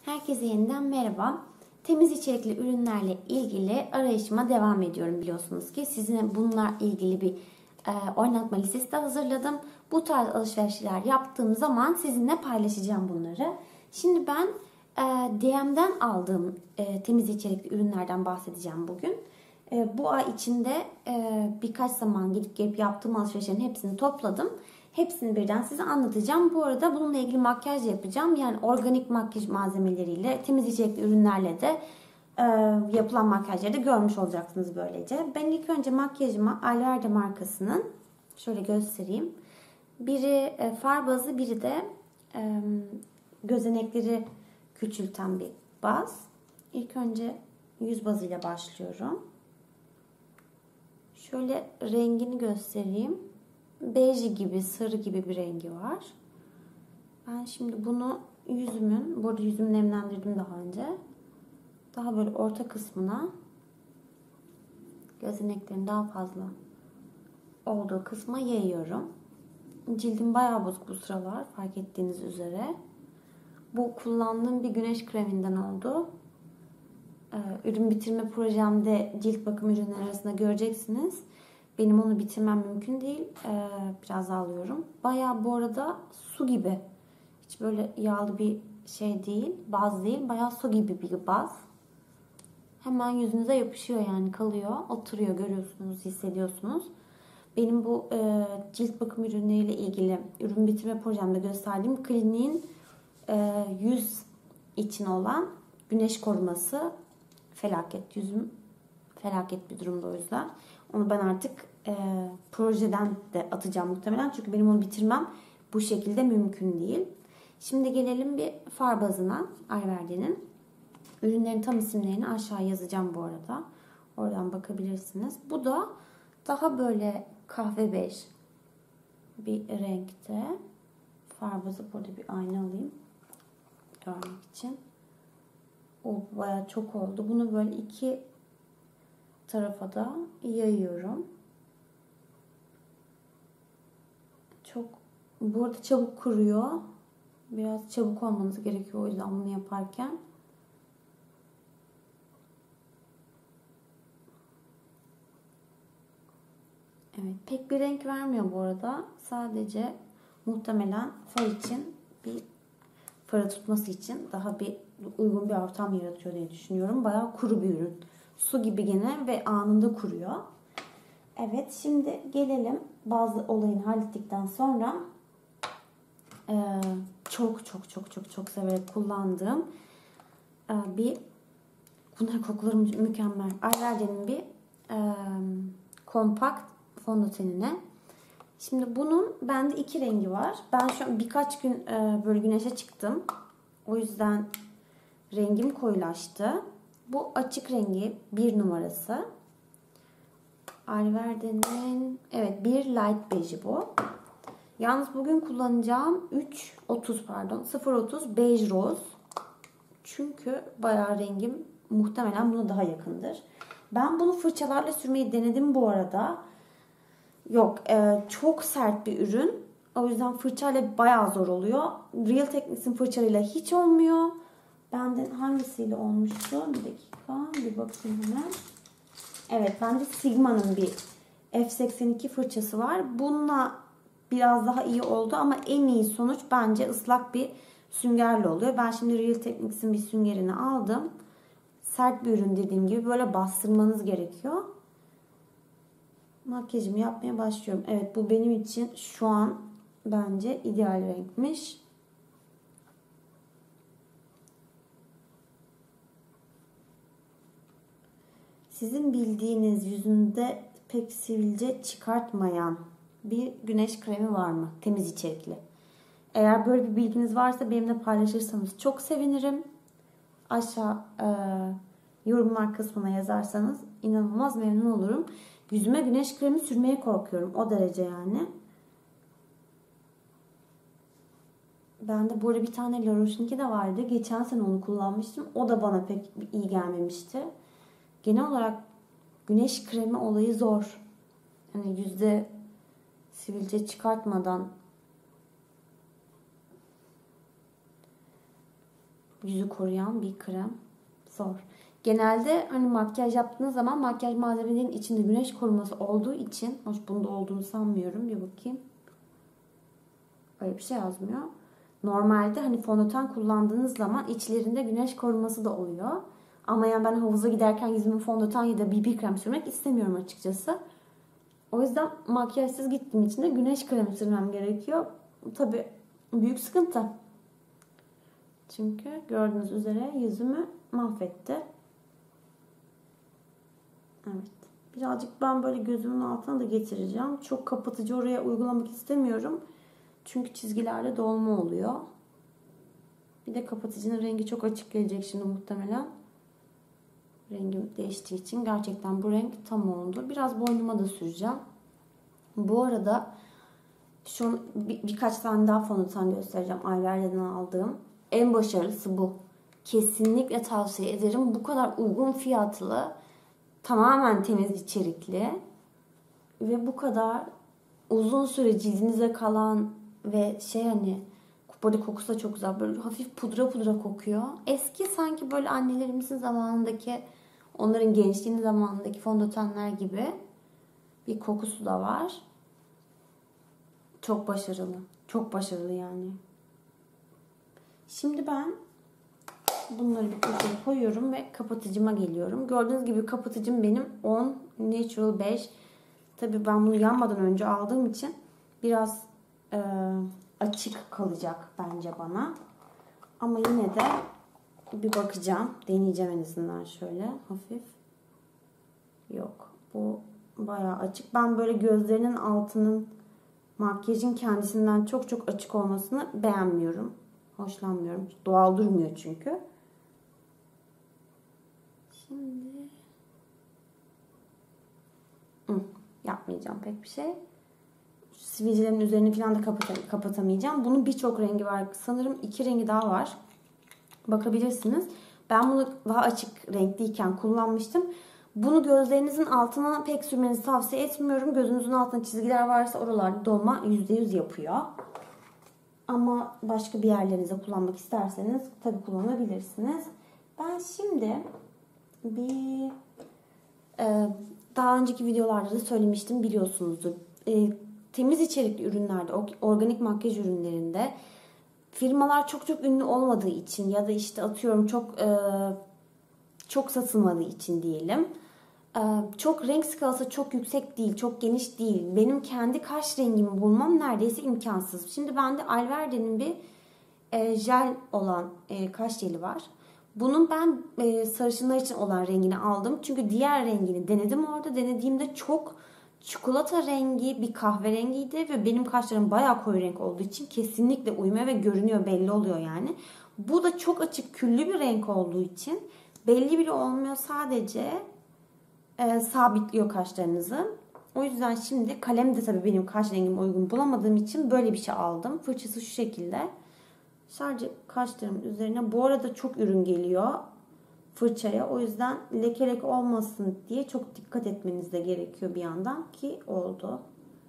Herkese yeniden merhaba. Temiz içerikli ürünlerle ilgili arayışıma devam ediyorum biliyorsunuz ki. Sizinle bununla ilgili bir oynatma listesi de hazırladım. Bu tarz alışverişler yaptığım zaman sizinle paylaşacağım bunları. Şimdi ben DM'den aldığım temiz içerikli ürünlerden bahsedeceğim bugün. Bu ay içinde birkaç zaman gidip gelip yaptığım alışverişlerin hepsini topladım. Hepsini birden size anlatacağım. Bu arada bununla ilgili makyaj yapacağım. Yani organik makyaj malzemeleriyle, temiz içerikli ürünlerle de yapılan makyajları da görmüş olacaksınız böylece. Ben ilk önce makyajıma Alverde markasının, şöyle göstereyim. Biri far bazı, biri de gözenekleri küçülten bir baz. İlk önce yüz bazıyla başlıyorum. Şöyle rengini göstereyim. Bej gibi, sarı gibi bir rengi var. Ben şimdi bunu bu arada yüzümü nemlendirdim daha önce. Daha böyle orta kısmına, gözeneklerin daha fazla olduğu kısma yayıyorum. Cildim bayağı bozuk bu sıralar, fark ettiğiniz üzere. Bu kullandığım bir güneş kreminden oldu. Ürün bitirme projemde cilt bakım ürünleri arasında göreceksiniz. Benim onu bitirmem mümkün değil. Biraz daha alıyorum. Bayağı bu arada su gibi. Hiç böyle yağlı bir şey değil. Baz değil. Bayağı su gibi bir baz. Hemen yüzünüze yapışıyor yani, kalıyor. Oturuyor, görüyorsunuz, hissediyorsunuz. Benim bu cilt bakım ürünleriyle ilgili ürün bitirme projemde gösterdiğim kliniğin yüz için olan güneş koruması felaket. Yüzüm felaket bir durumda o yüzden. Onu ben artık projeden de atacağım muhtemelen. Çünkü benim onu bitirmem bu şekilde mümkün değil. Şimdi gelelim bir far bazına. Alverde'nin. Ürünlerin tam isimlerini aşağı yazacağım bu arada. Oradan bakabilirsiniz. Bu da daha böyle kahve bej bir renkte. Far bazı, burada bir ayna alayım görmek için. O bayağı çok oldu. Bunu böyle iki tarafa da yayıyorum. Bu arada çabuk kuruyor. Biraz çabuk olmanız gerekiyor o yüzden bunu yaparken. Evet, pek bir renk vermiyor bu arada. Sadece muhtemelen far için, bir farı tutması için daha bir uygun bir ortam yaratıyor diye düşünüyorum. Bayağı kuru bir ürün. Su gibi gene ve anında kuruyor. Evet, şimdi gelelim bazı olayını hallettikten sonra çok severek kullandığım bunlar kokuları mükemmel. Alverde'nin bir kompakt fondötenine. Şimdi bunun bende iki rengi var. Ben şu an birkaç gün böyle güneşe çıktım. O yüzden rengim koyulaştı. Bu açık rengi, bir numarası. Alverde'nin bir light beji bu. Yalnız bugün kullanacağım 0.30 bej roz. Çünkü bayağı rengim muhtemelen buna daha yakındır. Ben bunu fırçalarla sürmeyi denedim bu arada. Yok, çok sert bir ürün. O yüzden fırçayla bayağı zor oluyor. Real Techniques'in fırçalarıyla hiç olmuyor. Bende hangisiyle olmuştu? Bir dakika, bir bakayım hemen. Evet, bende Sigma'nın bir F82 fırçası var. Bununla biraz daha iyi oldu ama en iyi sonuç bence ıslak bir süngerle oluyor. Ben şimdi Real Techniques'in bir süngerini aldım. Sert bir ürün, dediğim gibi böyle bastırmanız gerekiyor. Makyajımı yapmaya başlıyorum. Evet, bu benim için şu an bence ideal renkmiş. Sizin bildiğiniz yüzünde pek sivilce çıkartmayan bir güneş kremi var mı? Temiz içerikli. Eğer böyle bir bilginiz varsa benimle paylaşırsanız çok sevinirim. Aşağı yorumlar kısmına yazarsanız inanılmaz memnun olurum. Yüzüme güneş kremi sürmeye korkuyorum. O derece yani. Bende bu arada bir tane La Roche-Posay de vardı. Geçen sene onu kullanmıştım. O da bana pek iyi gelmemişti. Genel olarak güneş kremi olayı zor. Yani yüzde sivilce çıkartmadan yüzü koruyan bir krem. Zor. Genelde hani makyaj yaptığınız zaman makyaj malzemelerinin içinde güneş koruması olduğu için, hoş bunda olduğunu sanmıyorum. Bir bakayım. Öyle bir şey yazmıyor. Normalde hani fondöten kullandığınız zaman içlerinde güneş koruması da oluyor. Ama yani ben havuza giderken yüzüme fondöten ya da BB krem sürmek istemiyorum açıkçası. O yüzden makyajsız gittiğim için de güneş kremi sürmem gerekiyor. Tabii büyük sıkıntı. Çünkü gördüğünüz üzere yüzümü mahvetti. Evet. Birazcık ben böyle gözümün altına da getireceğim. Çok kapatıcı oraya uygulamak istemiyorum. Çünkü çizgilerde dolma oluyor. Bir de kapatıcının rengi çok açık gelecek şimdi muhtemelen. Rengim değiştiği için gerçekten bu renk tam oldu. Biraz boynuma da süreceğim. Bu arada şu birkaç tane daha fondöten göstereceğim. Ayver'den aldığım. En başarılısı bu. Kesinlikle tavsiye ederim. Bu kadar uygun fiyatlı, tamamen temiz içerikli ve bu kadar uzun süre cildinize kalan ve hani böyle kokusu da çok güzel. Böyle hafif pudra pudra kokuyor. Eski sanki böyle annelerimizin zamanındaki, onların gençliğinin zamanındaki fondötenler gibi bir kokusu da var. Çok başarılı. Çok başarılı yani. Şimdi ben bunları bir köşeye koyuyorum ve kapatıcıma geliyorum. Gördüğünüz gibi kapatıcım benim 10 Natural Beige. Tabii ben bunu yanmadan önce aldığım için biraz açık kalacak bence bana. Ama yine de bir bakacağım. Deneyeceğim en azından şöyle hafif. Yok. Bu bayağı açık. Ben böyle gözlerinin altının makyajın kendisinden çok çok açık olmasını beğenmiyorum. Hoşlanmıyorum. Doğal durmuyor çünkü. Şimdi yapmayacağım pek bir şey. Sivilcelerin üzerini falan da kapatamayacağım. Bunun birçok rengi var. Sanırım 2 rengi daha var. Bakabilirsiniz. Ben bunu daha açık renkliyken kullanmıştım. Bunu gözlerinizin altına pek sürmenizi tavsiye etmiyorum. Gözünüzün altında çizgiler varsa oralarda dolma %100 yapıyor. Ama başka bir yerlerinize kullanmak isterseniz tabii kullanabilirsiniz. Ben şimdi daha önceki videolarda da söylemiştim, biliyorsunuzdur. Temiz içerikli ürünlerde, organik makyaj ürünlerinde firmalar çok çok ünlü olmadığı için ya da işte atıyorum çok satılmadığı için diyelim. Çok renk skalası çok yüksek değil, çok geniş değil. Benim kendi kaş rengimi bulmam neredeyse imkansız. Şimdi bende Alverde'nin bir jel olan kaş jeli var. Bunun ben sarışınlar için olan rengini aldım. Çünkü diğer rengini denedim orada. Denediğimde çok çikolata rengi bir kahverengiydi ve benim kaşlarım bayağı koyu renk olduğu için kesinlikle uymuyor ve görünüyor, belli oluyor yani. Bu da çok açık küllü bir renk olduğu için belli bile olmuyor, sadece sabitliyor kaşlarınızı. O yüzden şimdi kalem de tabii benim kaş rengime uygun bulamadığım için böyle bir şey aldım. Fırçası şu şekilde. Sadece kaşlarımın üzerine, bu arada çok ürün geliyor fırçaya. O yüzden leke leke olmasın diye çok dikkat etmeniz de gerekiyor bir yandan, ki oldu.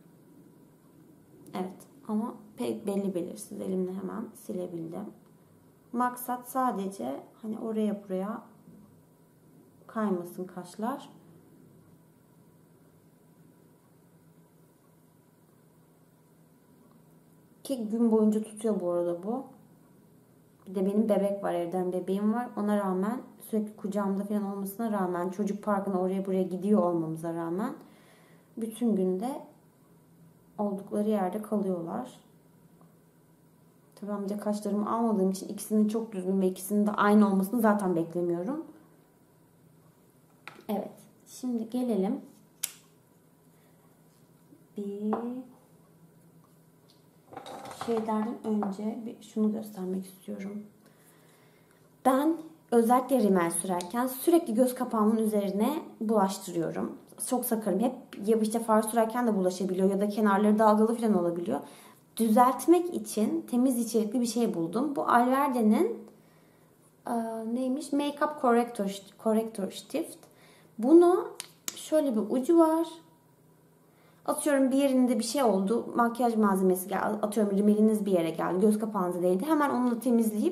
Evet, ama pek belli belirsiz, elimle hemen silebildim. Maksat sadece hani oraya buraya kaymasın kaşlar. Ki gün boyunca tutuyor bu arada bu. Bir de benim bebek var, evden bebeğim var. Ona rağmen, sürekli kucağımda falan olmasına rağmen, çocuk parkına oraya buraya gidiyor olmamıza rağmen bütün günde oldukları yerde kalıyorlar. Tabii ben bir de kaşlarımı almadığım için ikisinin çok düzgün ve ikisinin de aynı olmasını zaten beklemiyorum. Evet. Şimdi gelelim bir şeylerden önce şunu göstermek istiyorum. Ben özellikle rimel sürerken sürekli göz kapağımın üzerine bulaştırıyorum. Çok sakarım. Hep ya işte far sürerken de bulaşabiliyor ya da kenarları dalgalı falan olabiliyor. Düzeltmek için temiz içerikli bir şey buldum. Bu Alverde'nin neymiş? Makeup Corrector Stift. Bunu şöyle bir ucu var. Atıyorum bir yerinde bir şey oldu. Makyaj malzemesi geldi. Atıyorum rimeliniz bir yere geldi. Göz kapağınıza değdi. Hemen onunla temizleyip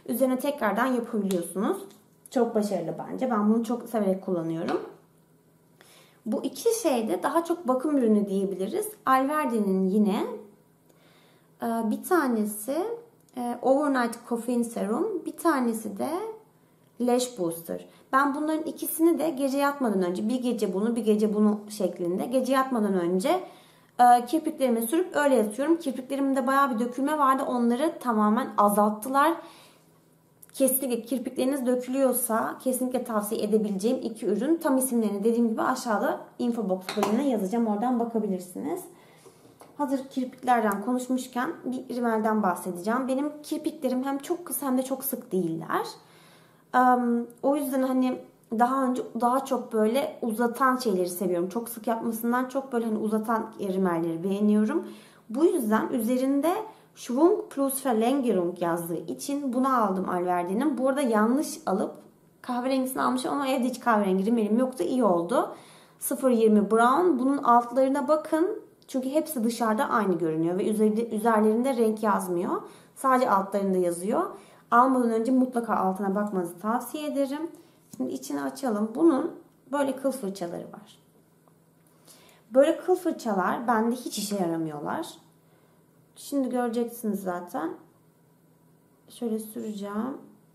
üzerine tekrardan yapabiliyorsunuz. Çok başarılı bence. Ben bunu çok severek kullanıyorum. Bu iki şey de daha çok bakım ürünü diyebiliriz. Alverde'nin yine bir tanesi Overnight Caffeine Serum, bir tanesi de Lash Booster. Ben bunların ikisini de gece yatmadan önce, bir gece bunu bir gece bunu şeklinde gece yatmadan önce kirpiklerime sürüp öyle yatıyorum. Kirpiklerimde bayağı bir dökülme vardı. Onları tamamen azalttılar. Kesinlikle kirpikleriniz dökülüyorsa kesinlikle tavsiye edebileceğim iki ürün. Tam isimlerini dediğim gibi aşağıda infobox bölümüne yazacağım. Oradan bakabilirsiniz. Hazır kirpiklerden konuşmuşken bir rimelden bahsedeceğim. Benim kirpiklerim hem çok kısa hem de çok sık değiller. O yüzden hani daha çok böyle uzatan şeyleri seviyorum. Çok sık yapmasından çok böyle hani uzatan rimelleri beğeniyorum. Bu yüzden üzerinde Schwung plus Verlängerung yazdığı için bunu aldım Alverde'nin. Bu arada yanlış alıp kahverengisini almışım ama evde hiç kahverengi rimelim yoktu. İyi oldu. 0.20 Brown. Bunun altlarına bakın. Çünkü hepsi dışarıda aynı görünüyor ve üzerlerinde renk yazmıyor. Sadece altlarında yazıyor. Almadan önce mutlaka altına bakmanızı tavsiye ederim. Şimdi içini açalım. Bunun böyle kıl fırçaları var. Böyle kıl fırçalar bende hiç işe yaramıyorlar. Şimdi göreceksiniz zaten. Şöyle süreceğim.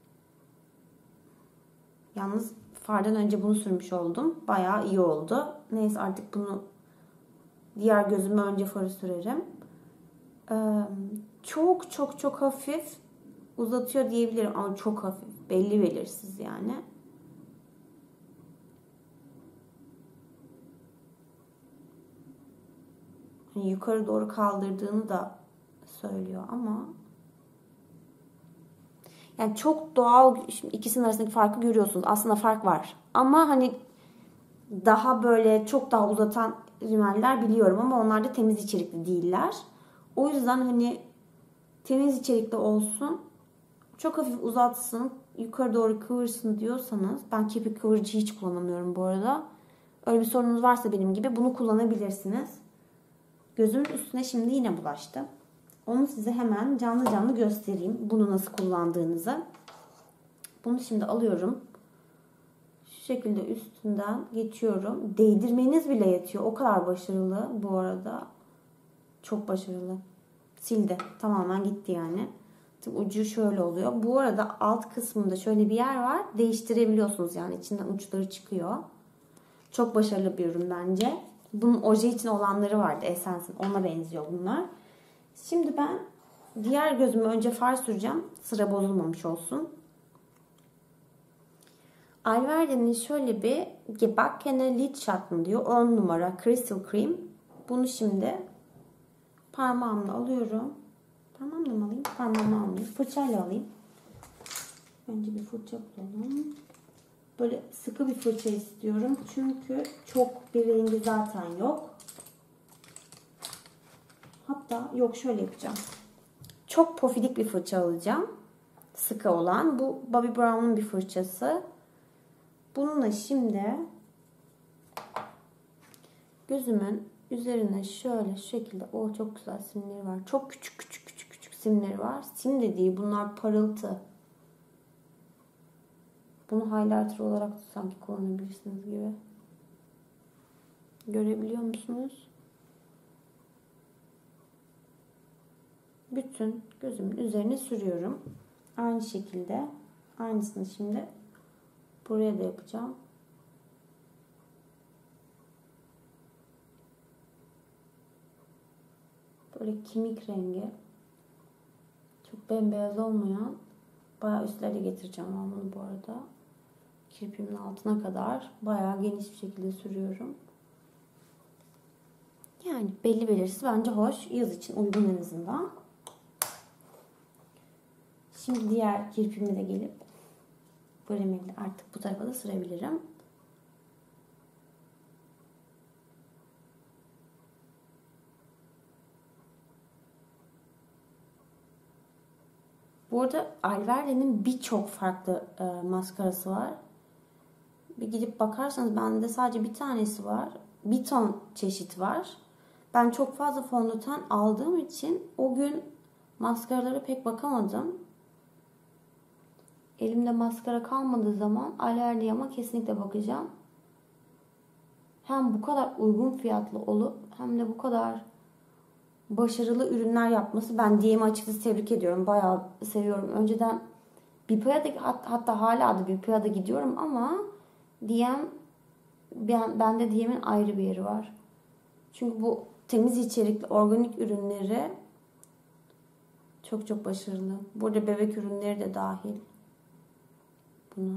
Yalnız fardan önce bunu sürmüş oldum. Bayağı iyi oldu. Neyse artık bunu diğer gözüme önce farı sürerim. Çok hafif uzatıyor diyebilirim ama çok hafif. Belli belirsiz yani. Hani yukarı doğru kaldırdığını da söylüyor ama yani çok doğal, şimdi ikisinin arasındaki farkı görüyorsunuz. Aslında fark var. Ama hani daha böyle çok daha uzatan rimeller biliyorum ama onlar da temiz içerikli değiller. O yüzden hani temiz içerikli olsun, çok hafif uzatsın, yukarı doğru kıvırsın diyorsanız, ben kirpik kıvırıcı hiç kullanamıyorum bu arada. Öyle bir sorunuz varsa benim gibi bunu kullanabilirsiniz. Gözümün üstüne şimdi yine bulaştı. Onu size hemen canlı canlı göstereyim. Bunu nasıl kullandığınızı. Bunu şimdi alıyorum. Şu şekilde üstünden geçiyorum. Değdirmeniz bile yetiyor. O kadar başarılı bu arada. Çok başarılı. Sildi. Tamamen gitti yani. Ucu şöyle oluyor. Bu arada alt kısmında şöyle bir yer var. Değiştirebiliyorsunuz yani. İçinden uçları çıkıyor. Çok başarılı bir ürün bence. Bunun oje için olanları vardı. Essence'in. Ona benziyor bunlar. Şimdi ben diğer gözüme önce far süreceğim. Sıra bozulmamış olsun. Alverde'nin şöyle bir Gebackene Lidschatten diyor. 10 numara Crystal Cream. Bunu şimdi parmağımla alıyorum. Parmağımla mı alayım? Parmağımla almayayım. Fırçayla alayım. Önce bir fırça bulalım. Böyle sıkı bir fırça istiyorum. Çünkü çok bir rengi zaten yok. Hatta yok, şöyle yapacağım. Çok pofidik bir fırça alacağım. Sıkı olan. Bu Bobbi Brown'un bir fırçası. Bununla şimdi gözümün üzerine şöyle şu şekilde, o çok güzel simleri var. Çok küçük simleri var. Sim de değil, bunlar parıltı. Bunu highlighter olarak da sanki kullanabilirsiniz gibi. Görebiliyor musunuz? Bütün gözümün üzerine sürüyorum. Aynı şekilde aynısını şimdi buraya da yapacağım. Böyle kemik rengi. Çok bembeyaz olmayan. Bayağı üstlere getireceğim ben bunu bu arada. Kirpimin altına kadar bayağı geniş bir şekilde sürüyorum. Yani belli belirsiz, bence hoş. Yaz için uygun en azından. Şimdi diğer kirpimi de gelip bu rimeli artık bu tarafa da sürebilirim. Bu arada Alverde'nin birçok farklı maskarası var. Bir gidip bakarsanız bende sadece bir tanesi var. Bir ton çeşit var. Ben çok fazla fondöten aldığım için o gün maskaralara pek bakamadım. elimde maskara kalmadığı zaman Allerlia'ma kesinlikle bakacağım. Hem bu kadar uygun fiyatlı olup hem de bu kadar başarılı ürünler yapması, ben DM'i açıkçası tebrik ediyorum. Bayağı seviyorum. Önceden Bipa'ya da, hatta hala da Bipa'ya da gidiyorum ama DM, bende DM'in ayrı bir yeri var. Çünkü bu temiz içerikli organik ürünleri çok çok başarılı. Burada bebek ürünleri de dahil buna.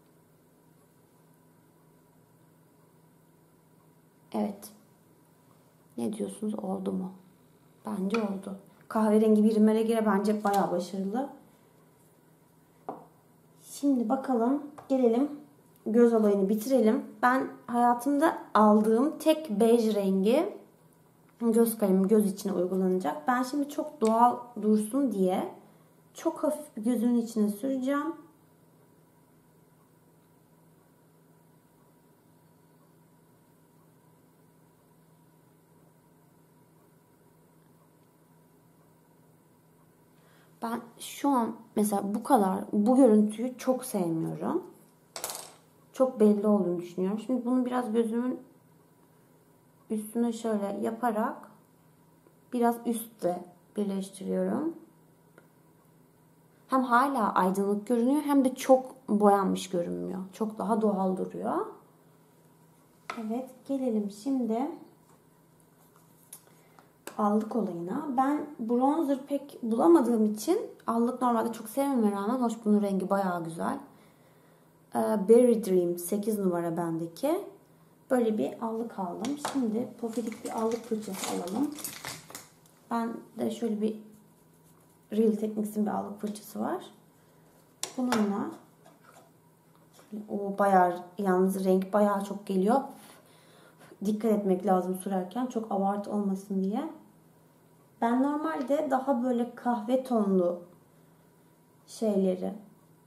Evet. Ne diyorsunuz? Oldu mu? Bence oldu. Kahverengi bir rimele göre bence bayağı başarılı. Şimdi bakalım. Gelelim. Göz olayını bitirelim. Ben hayatımda aldığım tek bej rengi göz kalemim, göz içine uygulanacak. Ben şimdi çok doğal dursun diye çok hafif bir gözümün içine süreceğim. Ben şu an mesela bu görüntüyü çok sevmiyorum. Çok belli olduğunu düşünüyorum. Şimdi bunu biraz gözümün üstüne şöyle yaparak biraz üstte birleştiriyorum. Hem hala aydınlık görünüyor hem de çok boyanmış görünmüyor. Çok daha doğal duruyor. Evet, gelelim şimdi allık olayına. Ben bronzer pek bulamadığım için allık normalde çok sevmeme rağmen hoş, bunun rengi bayağı güzel. Berry Dream 8 numara bendeki. Böyle bir allık aldım. Şimdi pofidik bir allık fırçası alalım. Ben de şöyle bir Real Techniques'in bir allık fırçası var. Bununla bayağı, yalnız renk bayağı çok geliyor. Dikkat etmek lazım sürerken, çok abartı olmasın diye. Ben normalde daha böyle kahve tonlu şeyleri,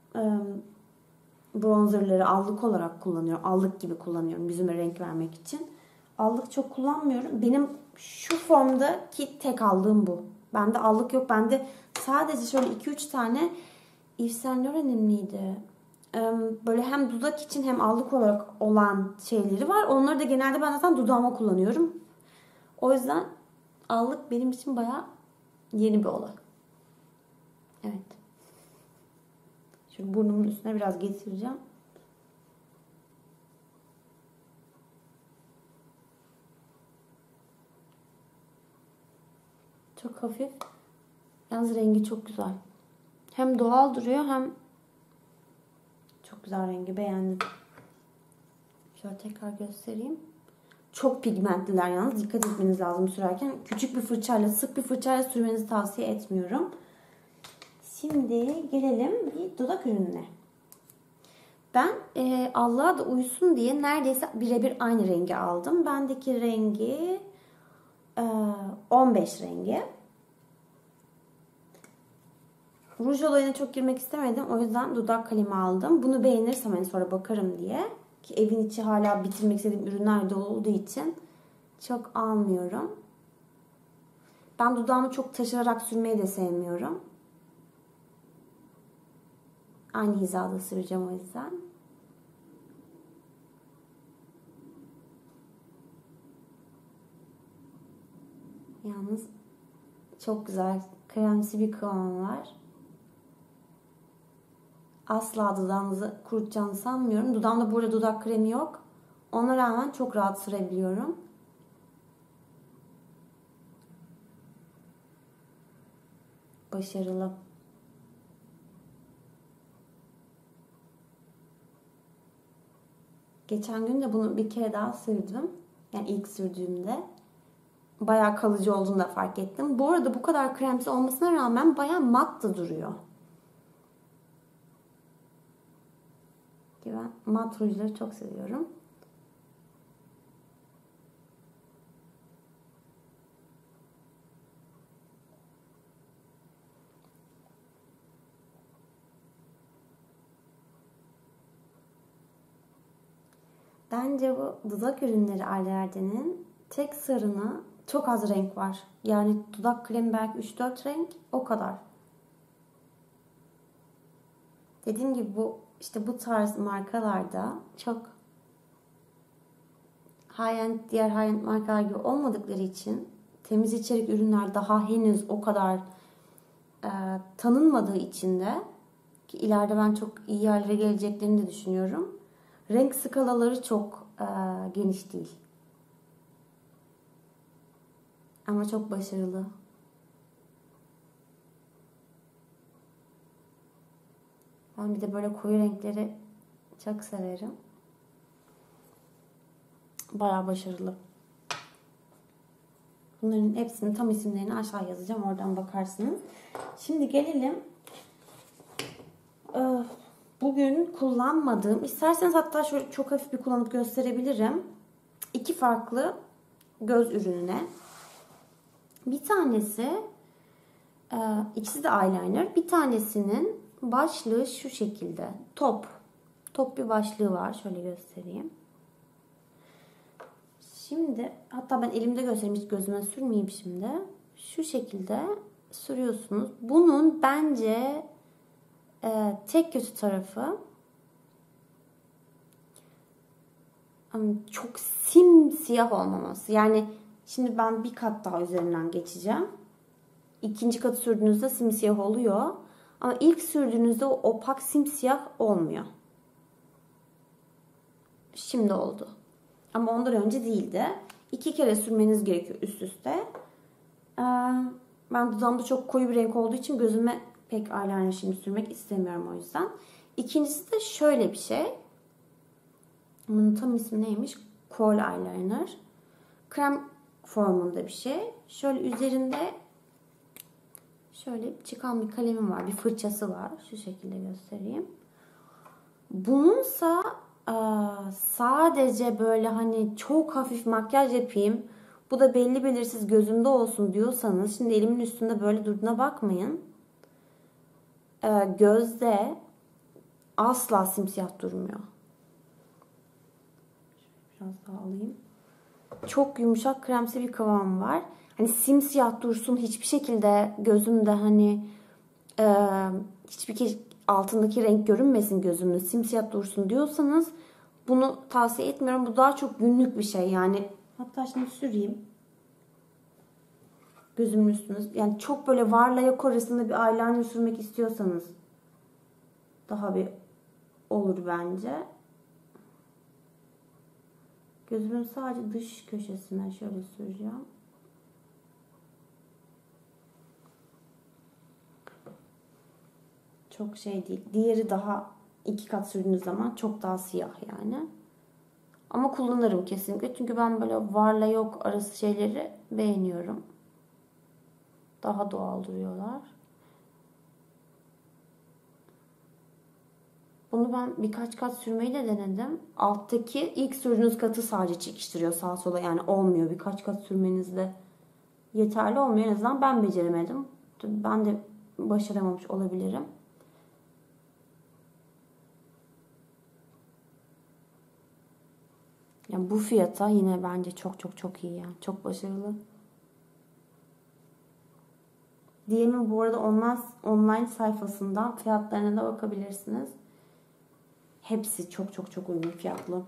bronzerları allık olarak kullanıyorum. Allık gibi kullanıyorum yüzüme renk vermek için. Allık çok kullanmıyorum. Benim şu formdaki tek aldığım bu. Bende allık yok. Bende sadece şöyle 2-3 tane Yves Saint Laurent'in miydi? Böyle hem dudak için hem allık olarak olan şeyleri var. Onları da genelde ben zaten dudağıma kullanıyorum. O yüzden allık benim için bayağı yeni bir olay. Evet. Şöyle burnumun üstüne biraz getireceğim. Çok hafif. Yalnız rengi çok güzel. Hem doğal duruyor hem çok güzel, rengi beğendim. Şöyle tekrar göstereyim. Çok pigmentliler yalnız. Dikkat etmeniz lazım sürerken. Küçük bir fırçayla, sık bir fırçayla sürmenizi tavsiye etmiyorum. Şimdi gelelim bir dudak ürününe. Ben allığa da uysun diye neredeyse birebir aynı rengi aldım. Bendeki rengi 15 rengi. Ruj olayına çok girmek istemedim. O yüzden dudak kalemi aldım. Bunu beğenirsem hani sonra bakarım diye. Ki evin içi hala bitirmek istediğim ürünler dolu olduğu için çok almıyorum. Ben dudağımı çok taşırarak sürmeyi de sevmiyorum. Aynı hizada süreceğim o yüzden. Yalnız çok güzel kremsi bir kıvam var. Asla dudağınızı kurutacağını sanmıyorum. Dudağımda burada dudak kremi yok. Ona rağmen çok rahat sürebiliyorum. Başarılı. Geçen gün de bunu bir kere daha sürdüm. Yani ilk sürdüğümde. Bayağı kalıcı olduğunu da fark ettim. Bu arada bu kadar kremsi olmasına rağmen bayağı mat da duruyor. Ki ben mat rujları çok seviyorum. Bence bu dudak ürünleri Allerden'in tek sırrına, çok az renk var. Yani dudak kremi belki 3-4 renk, o kadar. Dediğim gibi bu tarz markalarda çok diğer high-end markalar gibi olmadıkları için temiz içerik ürünler daha henüz o kadar tanınmadığı için de ki ileride ben çok iyi yerlere geleceklerini de düşünüyorum. Renk skalaları çok geniş değil. Ama çok başarılı. Ben bir de böyle koyu renkleri çok severim. Bayağı başarılı. Bunların hepsinin tam isimlerini aşağı yazacağım. Oradan bakarsınız. Şimdi gelelim. Bugün kullanmadığım, isterseniz hatta şöyle çok hafif bir kullanıp gösterebilirim. 2 farklı göz ürününe. Bir tanesi, ikisi de eyeliner. Bir tanesinin başlığı şu şekilde. Top bir başlığı var. Şöyle göstereyim. Şimdi hatta ben elimde göstereyim. Hiç gözüme sürmeyeyim şimdi. Şu şekilde sürüyorsunuz. Bunun bence tek kötü tarafı çok simsiyah olmaması. Yani şimdi ben bir kat daha üzerinden geçeceğim. İkinci katı sürdüğünüzde simsiyah oluyor. Ama ilk sürdüğünüzde o opak simsiyah olmuyor. Şimdi oldu. Ama ondan önce değildi. 2 kere sürmeniz gerekiyor üst üste. Ben dudağımda çok koyu bir renk olduğu için gözüme pek eyeliner şimdi sürmek istemiyorum o yüzden. İkincisi de şöyle bir şey. Bunun tam ismi neymiş? Kohl eyeliner. Krem formunda bir şey. Şöyle üzerinde şöyle çıkan bir kalemim var. Bir fırçası var. Şu şekilde göstereyim. Bununsa sadece böyle hani çok hafif makyaj yapayım. Bu da belli belirsiz gözümde olsun diyorsanız. Şimdi elimin üstünde böyle durduğuna bakmayın. Gözde asla simsiyah durmuyor. Biraz daha alayım. Çok yumuşak kremsi bir kıvam var. Hani simsiyah dursun hiçbir şekilde gözümde hani hiçbir altındaki renk görünmesin gözümde simsiyah dursun diyorsanız bunu tavsiye etmiyorum. Bu daha çok günlük bir şey yani. Hatta şimdi süreyim. Gözümün üstüne. Yani çok böyle varla yok arasında bir eyeliner sürmek istiyorsanız daha bir olur bence. Gözümün sadece dış köşesine şöyle süreceğim. Çok şey değil. Diğeri daha 2 kat sürdüğünüz zaman çok daha siyah yani. Ama kullanırım kesinlikle. Çünkü ben böyle varla yok arası şeyleri beğeniyorum. Daha doğal duruyorlar. Bunu ben birkaç kat sürmeyi de denedim. Alttaki ilk sürdüğünüz katı sadece çekiştiriyor sağa sola. Yani olmuyor. Birkaç kat sürmenizde yeterli olmuyor. En azından ben beceremedim. Ben de başaramamış olabilirim. Yani bu fiyata yine bence çok iyi yani. Çok başarılı. DM'in bu arada online sayfasından fiyatlarına da bakabilirsiniz. Hepsi çok uygun fiyatlı.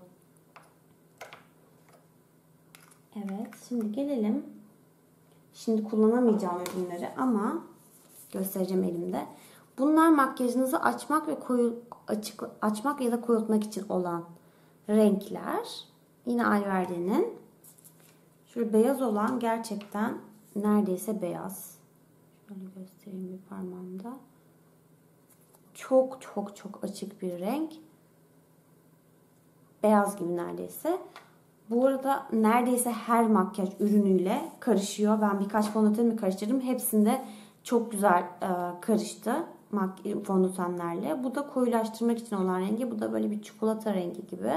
Evet, şimdi gelelim. Şimdi kullanamayacağım ürünleri ama göstereceğim elimde. Bunlar makyajınızı açmak ve açmak ya da koyultmak için olan renkler. Yine Alverde'nin. Şöyle beyaz olan gerçekten neredeyse beyaz. Şöyle göstereyim bir parmağımda. Çok açık bir renk. Beyaz gibi neredeyse. Bu arada neredeyse her makyaj ürünüyle karışıyor. Ben birkaç fondötenimi karıştırdım. Hepsinde çok güzel karıştı fondötenlerle. Bu da koyulaştırmak için olan rengi. Bu da böyle bir çikolata rengi gibi.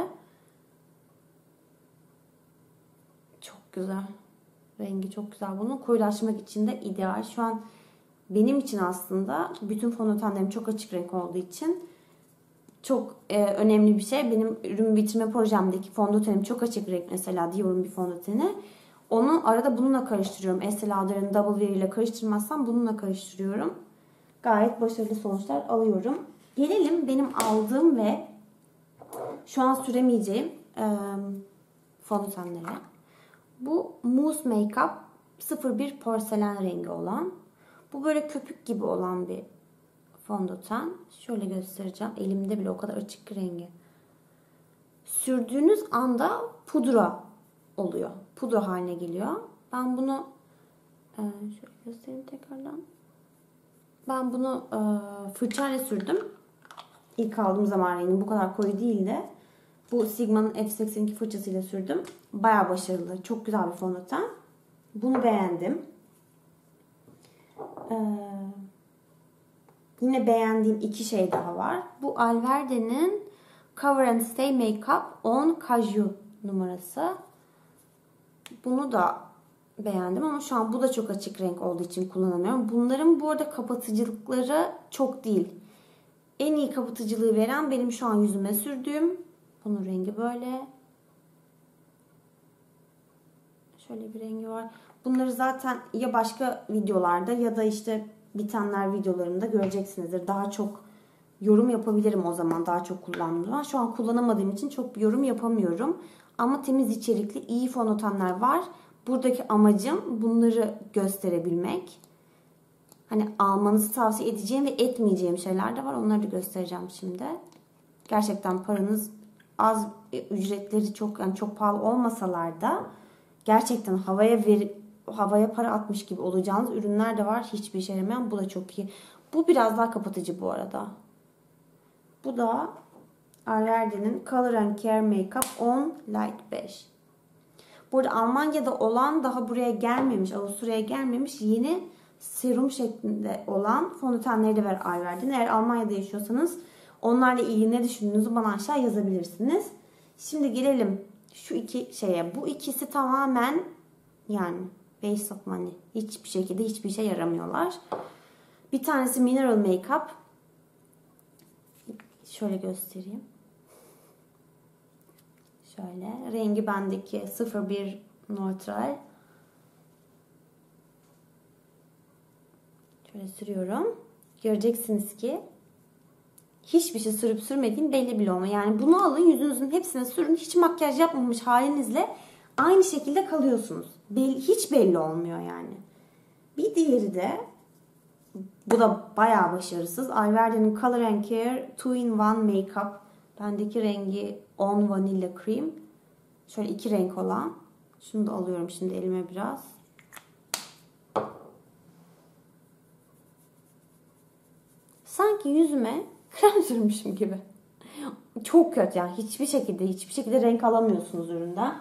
Çok güzel. Rengi çok güzel. Bunu koyulaştırmak için de ideal. Şu an benim için aslında bütün fondötenlerim çok açık renk olduğu için çok önemli bir şey. Benim ürün bitirme projemdeki fondötenim çok açık renk mesela Dior'un bir fondöteni. Onu arada bununla karıştırıyorum. Estee Lauder'ın Double Wear ile karıştırmazsam bununla karıştırıyorum. Gayet başarılı sonuçlar alıyorum. Gelelim benim aldığım ve şu an süremeyeceğim fondötenlere. Bu Mousse Makeup 01 porselen rengi olan. Bu böyle köpük gibi olan bir fondöten. Şöyle göstereceğim. Elimde bile o kadar açık ki rengi. Sürdüğünüz anda pudra oluyor. Pudra haline geliyor. Ben bunu şöyle göstereyim tekrardan. Ben bunu fırçayla sürdüm. İlk aldığım zaman rengi bu kadar koyu değildi. Bu Sigma'nın F82 fırçasıyla sürdüm. Bayağı başarılı. Çok güzel bir fondöten. Bunu beğendim. Yine beğendiğim iki şey daha var. Bu Alverde'nin Cover and Stay Makeup On Caju numarası. Bunu da beğendim ama şu an bu da çok açık renk olduğu için kullanamıyorum. Bunların bu arada kapatıcılıkları çok değil. En iyi kapatıcılığı veren benim şu an yüzüme sürdüğüm. Bunun rengi böyle. Şöyle bir rengi var. Bunları zaten ya başka videolarda ya da işte bitenler videolarında göreceksinizdir. Daha çok yorum yapabilirim o zaman, daha çok kullandığım zaman. Şu an kullanamadığım için çok bir yorum yapamıyorum. Ama temiz içerikli iyi fondötenler var. Buradaki amacım bunları gösterebilmek. Hani almanızı tavsiye edeceğim ve etmeyeceğim şeyler de var. Onları da göstereceğim şimdi. Gerçekten paranız az, ücretleri çok, yani çok pahalı olmasalar da gerçekten havaya para atmış gibi olacağınız ürünler de var. Hiçbir işe yaramayan. Bu da çok iyi. Bu biraz daha kapatıcı bu arada. Bu da Alverde'nin Color and Care Makeup On Light 5. Burada Almanya'da olan, daha buraya gelmemiş, Avusturya'ya gelmemiş yeni serum şeklinde olan fondötenleri de var Alverde'nin. Eğer Almanya'da yaşıyorsanız onlarla ilgili ne düşündüğünüzü bana aşağı yazabilirsiniz. Şimdi gelelim şu iki şeye. Bu ikisi tamamen yani waste of money. Hiçbir şekilde hiçbir işe yaramıyorlar. Bir tanesi Mineral Makeup. Şöyle göstereyim. Şöyle. Rengi bendeki 01 Neutral. Şöyle sürüyorum. Göreceksiniz ki hiçbir şey sürüp sürmediğim belli bile olmuyor. Yani bunu alın, yüzünüzün hepsine sürün. Hiç makyaj yapmamış halinizle aynı şekilde kalıyorsunuz. Hiç belli olmuyor yani. Bir diğeri de, bu da bayağı başarısız, Alverde'nin Color and Care 2-in-1 Makeup. Bendeki rengi On Vanilla Cream. Şöyle iki renk olan. Şunu da alıyorum şimdi elime biraz. Sanki yüzüme krem sürmüşüm gibi. Çok kötü yani. Hiçbir şekilde renk alamıyorsunuz üründen.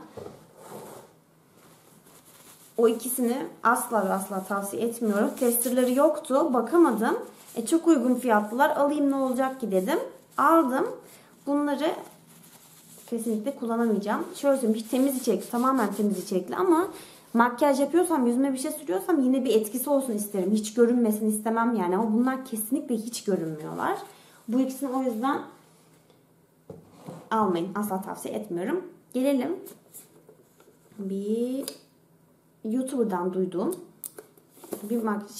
O ikisini asla ve asla tavsiye etmiyorum. Testerları yoktu. Bakamadım. Çok uygun fiyatlılar. Alayım ne olacak ki dedim. Aldım. Bunları kesinlikle kullanamayacağım. Şöyle söyleyeyim. Hiç temiz içerikli. Tamamen temiz içerikli ama makyaj yapıyorsam, yüzüme bir şey sürüyorsam yine bir etkisi olsun isterim. Hiç görünmesin istemem yani. Ama bunlar kesinlikle hiç görünmüyorlar. Bu ikisini o yüzden almayın. Asla tavsiye etmiyorum. Gelelim bir YouTuber'dan duyduğum bir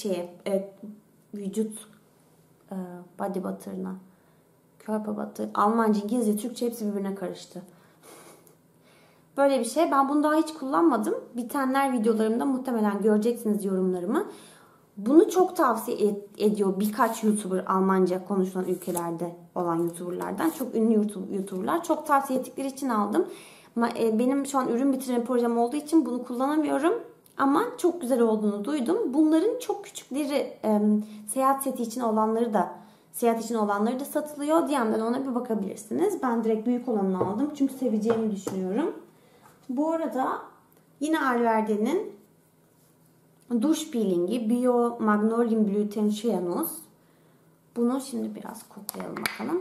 vücut body butter'ına, körpe butter, Almanca, İngilizce, Türkçe hepsi birbirine karıştı. Böyle bir şey. Ben bunu daha hiç kullanmadım. Bitenler videolarımda muhtemelen göreceksiniz yorumlarımı. Bunu çok tavsiye ediyor birkaç YouTuber, Almanca konuşulan ülkelerde olan YouTuber'lardan. Çok ünlü YouTuber'lar. Çok tavsiye ettikleri için aldım. Benim şu an ürün bitirme projem olduğu için bunu kullanamıyorum. Ama çok güzel olduğunu duydum. Bunların çok küçükleri, seyahat için olanları da satılıyor. DM'den ona bir bakabilirsiniz. Ben direkt büyük olanını aldım. Çünkü seveceğimi düşünüyorum. Bu arada yine Alverde'nin duş peelingi Bio Magnolium Blüten Cyanus. Bunu şimdi biraz koklayalım bakalım.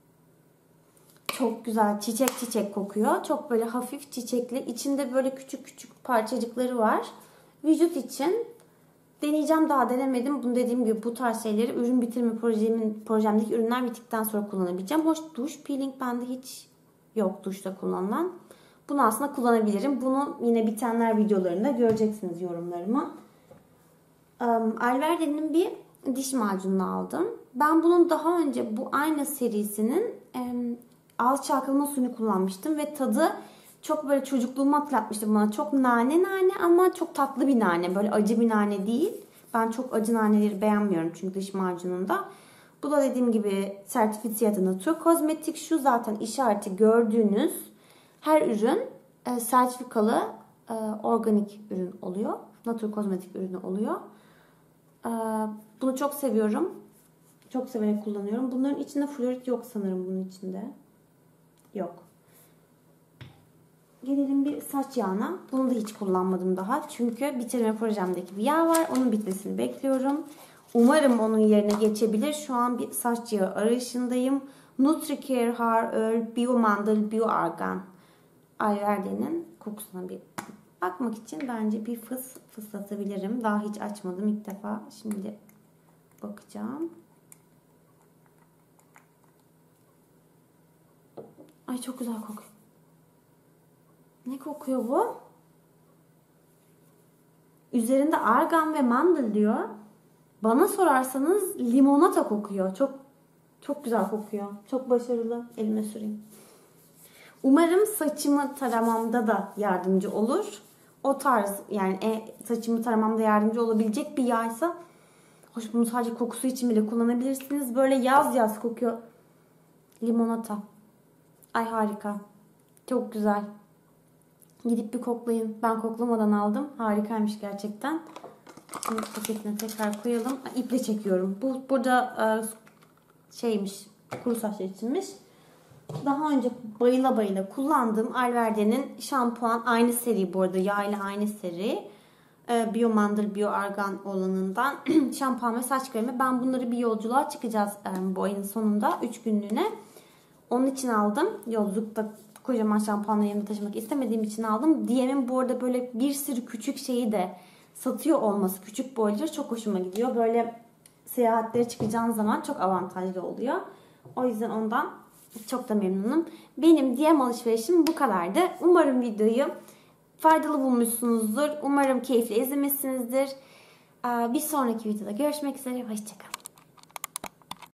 Çok güzel çiçek kokuyor. Çok böyle hafif çiçekli. İçinde böyle küçük parçacıkları var. Vücut için deneyeceğim, daha denemedim. Bunu dediğim gibi bu tarz şeyleri ürün bitirme projemdeki ürünler bittikten sonra kullanabileceğim. Hoş, duş peeling bende hiç yok, duşta kullanılan. Bunu aslında kullanabilirim. Bunu yine bitenler videolarında göreceksiniz yorumlarımı. Alverde'nin bir diş macununu aldım. Ben bunun daha önce bu aynı serisinin ağız çalkalama suyunu kullanmıştım ve tadı çok böyle çocukluğumu hatırlatmıştı bana. Çok nane ama çok tatlı bir nane. Böyle acı bir nane değil. Ben çok acı naneleri beğenmiyorum çünkü diş macununda. Bu da dediğim gibi sertifikası Natur Kozmetik. Şu zaten işareti gördüğünüz her ürün sertifikalı organik ürün oluyor. Natur Kozmetik ürünü oluyor. Bunu çok seviyorum. Çok severek kullanıyorum. Bunların içinde florit yok sanırım bunun içinde. Yok. Gelelim bir saç yağına. Bunu da hiç kullanmadım daha. Çünkü bitirme projemdeki bir yağ var. Onun bitmesini bekliyorum. Umarım onun yerine geçebilir. Şu an bir saç yağı arayışındayım. Nutricare Hair Oil Biomandel Bioargan. Ayverdi'nin kokusuna bir bakmak için bence bir fıslatabilirim. Daha hiç açmadım ilk defa. Şimdi bakacağım. Ay çok güzel kokuyor. Ne kokuyor bu? Üzerinde argan ve mandel diyor. Bana sorarsanız limonata kokuyor. Çok güzel kokuyor. Çok başarılı. Elime süreyim. Umarım saçımı taramamda da yardımcı olur. O tarz yani saçımı taramamda yardımcı olabilecek bir yağysa hoş, bunu sadece kokusu için bile kullanabilirsiniz. Böyle yaz kokuyor. Limonata. Ay harika. Çok güzel. Gidip bir koklayın. Ben koklamadan aldım. Harikaymış gerçekten. Şimdi paketine tekrar koyalım. İple çekiyorum. Bu burada şeymiş. Kuru saçlar içinmiş. Daha önce bayıla kullandığım Alverde'nin şampuan, aynı seri bu arada, yağ ile aynı seri. Biomandel Bioargan olanından şampuan ve saç kremi. Ben bunları bir yolculuğa çıkacağız bu ayın sonunda 3 günlüğüne. Onun için aldım. Yolculukta kocaman şampuanla yanımda taşımak istemediğim için aldım. DM'in bu arada böyle bir sürü küçük şeyi de satıyor olması, küçük boyları çok hoşuma gidiyor. Böyle seyahatlere çıkacağım zaman çok avantajlı oluyor. O yüzden ondan çok da memnunum. Benim DM alışverişim bu kadardı. Umarım videoyu faydalı bulmuşsunuzdur. Umarım keyifle izlemişsinizdir. Bir sonraki videoda görüşmek üzere. Hoşçakalın.